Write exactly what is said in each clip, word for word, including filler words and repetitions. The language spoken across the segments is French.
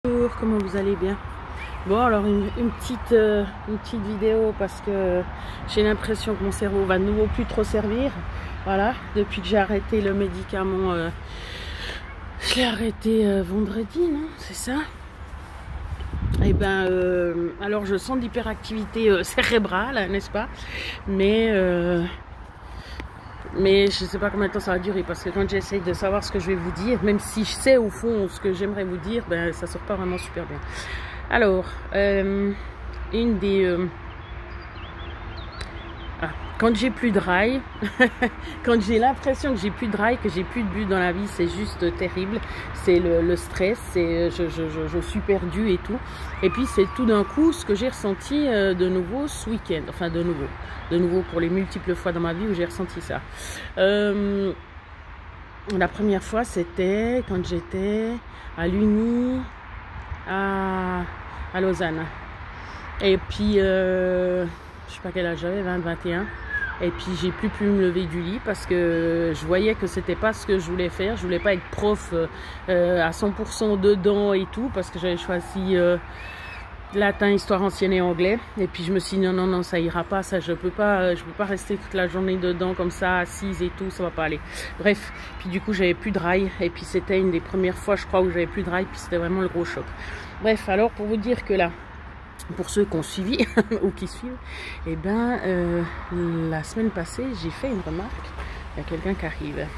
Bonjour, comment vous allez bien? Bon, alors une, une petite euh, une petite vidéo parce que j'ai l'impression que mon cerveau va de nouveau plus trop servir. Voilà, depuis que j'ai arrêté le médicament, euh, je l'ai arrêté euh, vendredi, non? C'est ça? Et ben, euh, alors je sens de l'hyperactivité euh, cérébrale, n'est-ce pas? Mais euh, Mais je ne sais pas combien de temps ça va durer, parce que quand j'essaye de savoir ce que je vais vous dire, même si je sais au fond ce que j'aimerais vous dire, ben ça sort pas vraiment super bien. Alors, euh, une des... Euh, ah, quand j'ai plus de rail, quand j'ai l'impression que j'ai plus de rail, que j'ai plus de but dans la vie, c'est juste terrible. C'est le, le stress, c'est je, je, je, je suis perdue et tout. Et puis c'est tout d'un coup ce que j'ai ressenti euh, de nouveau ce week-end, enfin de nouveau. De nouveau pour les multiples fois dans ma vie où j'ai ressenti ça. Euh, la première fois, c'était quand j'étais à l'Uni à, à Lausanne. Et puis, euh, je sais pas quel âge j'avais, vingt, vingt et un. Et puis, j'ai plus pu me lever du lit parce que je voyais que c'était pas ce que je voulais faire. Je voulais pas être prof euh, à cent pour cent dedans et tout parce que j'avais choisi... Euh, latin, histoire ancienne et anglais. Et puis je me suis dit non, non, non, ça ira pas, ça je peux pas, je peux pas rester toute la journée dedans comme ça, assise et tout, ça va pas aller. Bref, puis du coup j'avais plus de rail et puis c'était une des premières fois je crois où j'avais plus de rail, puis c'était vraiment le gros choc. Bref, alors pour vous dire que là, pour ceux qui ont suivi ou qui suivent, et eh ben euh, la semaine passée j'ai fait une remarque. Il y a quelqu'un qui arrive.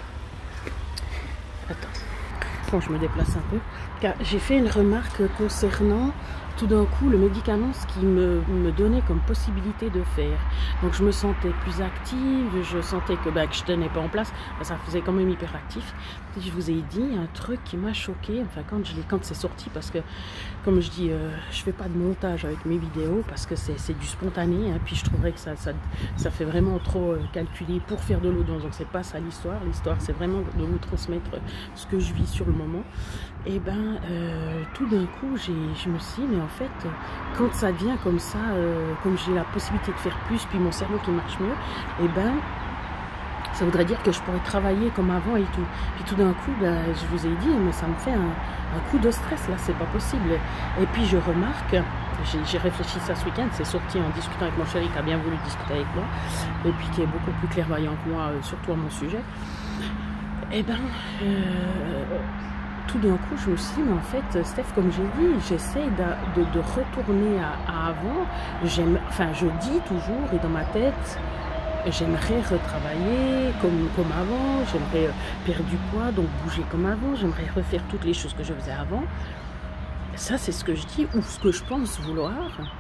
Attends, bon, je me déplace un peu. Car j'ai fait une remarque concernant tout d'un coup le médicament, ce qui me, me donnait comme possibilité de faire. Donc je me sentais plus active, je sentais que, bah, que je tenais pas en place, bah, ça faisait quand même hyperactif. Et je vous ai dit un truc qui m'a choqué, enfin quand je l'ai, quand c'est sorti, parce que comme je dis, euh, je fais pas de montage avec mes vidéos parce que c'est du spontané, hein, puis je trouverais que ça, ça, ça fait vraiment trop euh, calculé pour faire de l'audience, donc c'est pas ça l'histoire. L'histoire c'est vraiment de vous transmettre ce que je vis sur le moment. Et ben euh, tout d'un coup j'ai, je me suis dit mais en fait quand ça devient comme ça, euh, comme j'ai la possibilité de faire plus, puis mon cerveau qui marche mieux, et ben ça voudrait dire que je pourrais travailler comme avant et tout. Puis tout d'un coup, ben, je vous ai dit, mais ça me fait un, un coup de stress, là, c'est pas possible. Et puis je remarque, j'ai réfléchi ça ce week-end, c'est sorti en discutant avec mon chéri qui a bien voulu discuter avec moi, et puis qui est beaucoup plus clairvoyant que moi, euh, surtout à mon sujet. Et ben, euh, tout d'un coup, je me suis dit, mais en fait, Steph, comme j'ai dit, j'essaie de, de, de retourner à, à avant. J'aime, enfin, je dis toujours, et dans ma tête, j'aimerais retravailler comme, comme avant, j'aimerais perdre du poids, donc bouger comme avant, j'aimerais refaire toutes les choses que je faisais avant. Ça, c'est ce que je dis, ou ce que je pense vouloir.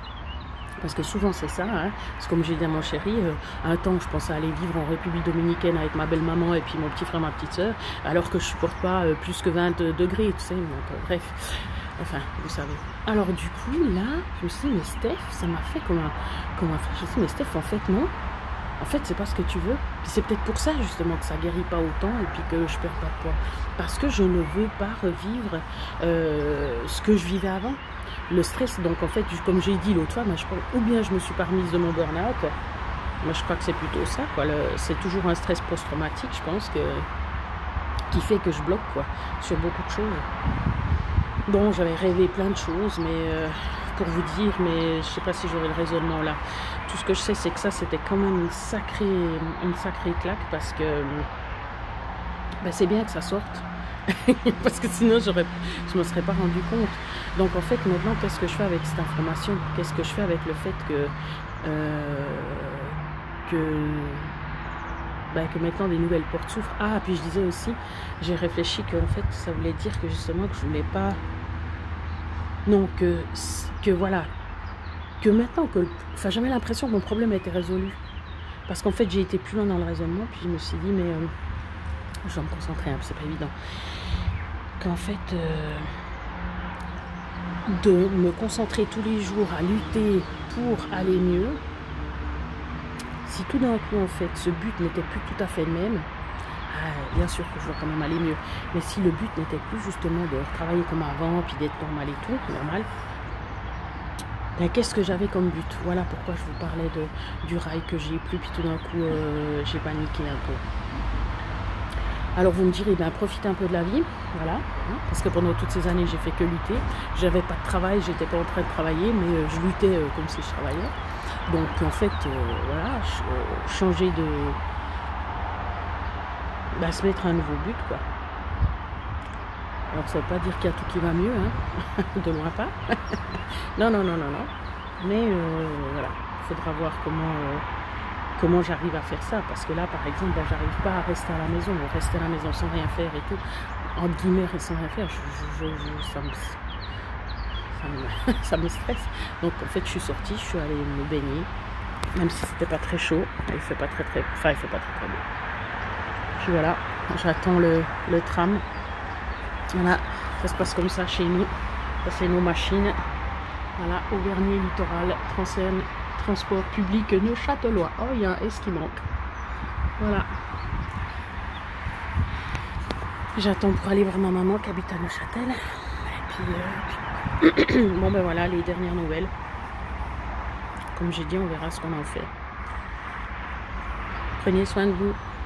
Parce que souvent c'est ça, hein. C'est comme j'ai dit à mon chéri, euh, un temps je pensais aller vivre en République Dominicaine avec ma belle-maman et puis mon petit frère, ma petite soeur, alors que je supporte pas euh, plus que vingt degrés, tu sais, donc euh, bref, enfin, vous savez. Alors du coup, là, je me suis dit, mais Steph, ça m'a fait comme un, comme un frère, je me suis dit, mais Steph, en fait, non, en fait, c'est pas ce que tu veux, puis c'est peut-être pour ça, justement, que ça guérit pas autant et puis que je perds pas de poids, parce que je ne veux pas revivre euh, ce que je vivais avant. Le stress, donc en fait, comme j'ai dit l'autre fois, moi, je pense, ou bien je me suis pas remise de mon burn-out, moi je crois que c'est plutôt ça, quoi. C'est toujours un stress post-traumatique, je pense, que, qui fait que je bloque, quoi, sur beaucoup de choses. Bon, j'avais rêvé plein de choses, mais euh, pour vous dire, mais je sais pas si j'aurai le raisonnement là. Tout ce que je sais, c'est que ça, c'était quand même une sacrée, une sacrée claque, parce que ben, c'est bien que ça sorte. Parce que sinon je ne me serais pas rendu compte. Donc en fait maintenant qu'est-ce que je fais avec cette information? Qu'est-ce que je fais avec le fait que euh, que, ben, que maintenant des nouvelles portes s'ouvrent? Ah, puis je disais aussi, j'ai réfléchi que en fait ça voulait dire que justement que je voulais pas, non, que, que voilà, que maintenant que, enfin j'avais l'impression que mon problème était résolu, parce qu'en fait j'ai été plus loin dans le raisonnement, puis je me suis dit mais euh, je vais me concentrer, hein, c'est pas évident. Qu'en fait, euh, de me concentrer tous les jours à lutter pour aller mieux, si tout d'un coup, en fait, ce but n'était plus tout à fait le même, ah, bien sûr que je dois quand même aller mieux, mais si le but n'était plus justement de travailler comme avant, puis d'être normal et tout, normal, ben, qu'est-ce que j'avais comme but? Voilà pourquoi je vous parlais de, du rail que j'ai plus, puis tout d'un coup, euh, j'ai paniqué un peu. Alors vous me direz, ben profite un peu de la vie, voilà, hein, parce que pendant toutes ces années j'ai fait que lutter, j'avais pas de travail, j'étais pas en train de travailler, mais euh, je luttais euh, comme si je travaillais. Donc en fait, euh, voilà, ch euh, changer de, ben, se mettre un nouveau but, quoi. Alors ça veut pas dire qu'il y a tout qui va mieux, hein, de loin pas. non, non, non, non, non. Mais euh, voilà, il faudra voir comment, euh, comment j'arrive à faire ça. Parce que là, par exemple, ben, j'arrive pas à rester à la maison. Rester à la maison sans rien faire et tout, entre guillemets, et sans rien faire, je, je, je, ça, me, ça, me, ça me stresse. Donc en fait, je suis sortie, je suis allée me baigner. Même si c'était pas très chaud, il fait pas très très, enfin il fait pas très très beau. Puis voilà, j'attends le, le tram. Voilà, ça se passe comme ça chez nous. Ça c'est nos machines. Voilà, Auvergne Littoral, Transenne, transport public Neuchâtelois. Oh, il y a un S qui manque. Voilà. J'attends pour aller voir ma maman qui habite à Neuchâtel. Et puis, euh, puis... bon ben voilà, les dernières nouvelles. Comme j'ai dit, on verra ce qu'on en fait. Prenez soin de vous.